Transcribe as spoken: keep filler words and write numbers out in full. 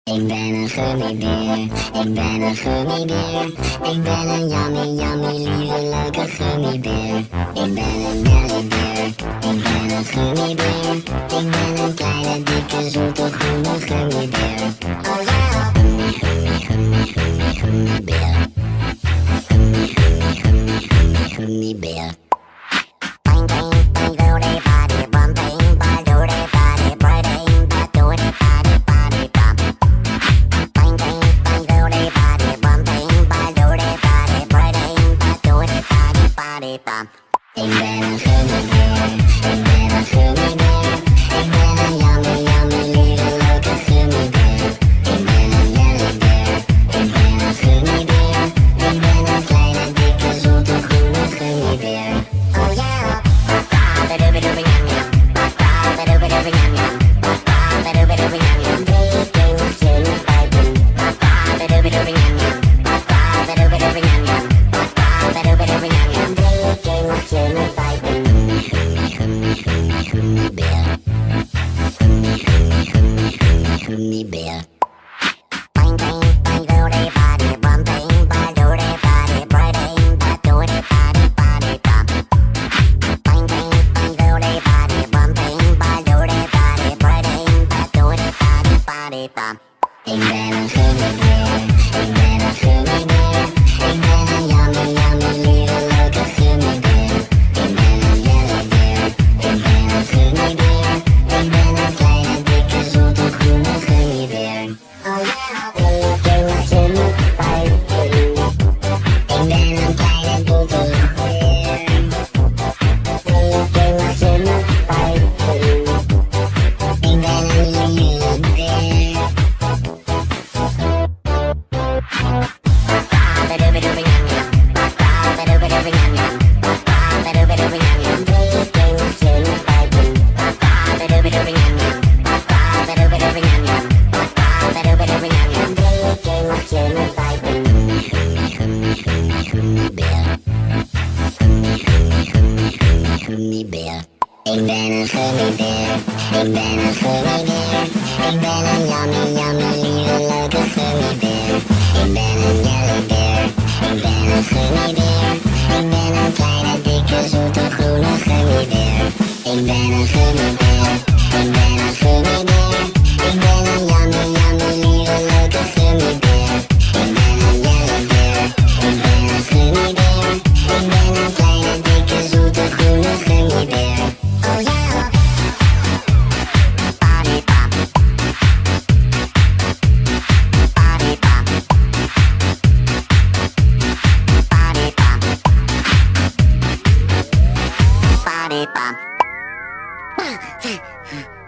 Ik ben een gummibeer, ik ben een gummibeer. Ik ben een yummy, yummy, lieve, leuke gummibeer. Ik ben een jellybeer, ik ben een gummibeer. Ik ben een kleine, dikke, zoete, groene gummibeer. Oh ja! Gummi, gummi, gummi, gummi, gummibeer. Gummi, gummi, gummi, gummi, gummibeer. Ik ben een gummibeer, ik ben een gummibeer. Ik ben een yummy, yummy, lieve, leuke gummibeer. Ik ben een jellybeer, ik ben een gummibeer. Ik ben een kleine, dikke, zoete, groene gummibeer. Oh ja! Ba-ba-ba-doobie-doobie yum yum. Ba-ba-ba-doobie-doobie yum yum. Ba-ba-ba-doobie-doobie yum yum. Drie keer mag je me bijten. Ba-ba-ba-doobie-doobie yum yum. Ba-ba-ba-doobie-doobie yum yum. Ba-ba-ba-doobie-doobie yum yum. Drie keer mag je me bijten. Gummi, gummi, gummi, gummibeer. Gummi, gummi, gummi, gummi, gummibeer. Ik ben een gummibeer, ik ben een gummibeer. Ik ben een yummy, yummy, lieve, leuke gummibeer. Ik ben een jellybeer, ik ben een gummibeer. Ik ben een kleine, dikke, zoete, groene gummibeer. Oh ja, drie keer mag je me bijten. Ik ben een kleine, dikke beer. Drie keer mag je me bijten. Ik ben een jellybeer. Ba-ba-doobie-doobie yum yum. Ba-ba-ba-doobie-doobie yum yum. Ba-ba-ba-doobie-doobie yum yum. Drie keer mag je me bijten. Ba-ba-ba-doobie-doobie yum yum. Ba-ba-ba-doobie-doobie yum yum. Ba-ba-ba-doobie-doobie yum yum. Drie keer mag je me bijten. Gummi, gummi, gummi, gummibeer. Gummi, gummi, gummi, gummi, gummibeer. Ik ben een gummibeer, ik ben een gummibeer. Ik ben een yummy, yummy, lieve, leuke gummibeer. Ik ben een jellybeer, ik ben een gummibeer. Ik ben een kleine, dikke, zoete, groene gummibeer. Ik ben een gummibeer, ik ben een gummibeer. Ik ben een yummy, yummy, lieve, leuke gummibeer. Ik ben een jellybeer, ik ben een gummibeer. Ik ben een kleine, dikke, zoete, groene gummibeer. Oh ja! Party-pop. Party-pop. Party-pop. Party-pop.